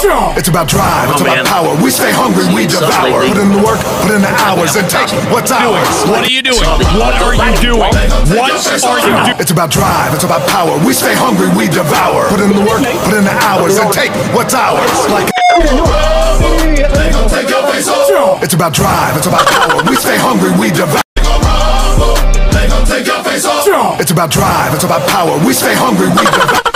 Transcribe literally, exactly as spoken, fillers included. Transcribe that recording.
It's about drive, it's Oh, about man. power. We stay hungry, we Suck devour. lately. Put in the work, put in the hours, and take what's ours. What are you doing? What are you doing? What are you doing? It's about drive, it's about power. We stay hungry, we devour. Put in the work, put in the hours, and take what's ours. Like it's about drive, it's about power. We stay hungry, we devour. It's about drive, it's about power. We stay hungry, we devour.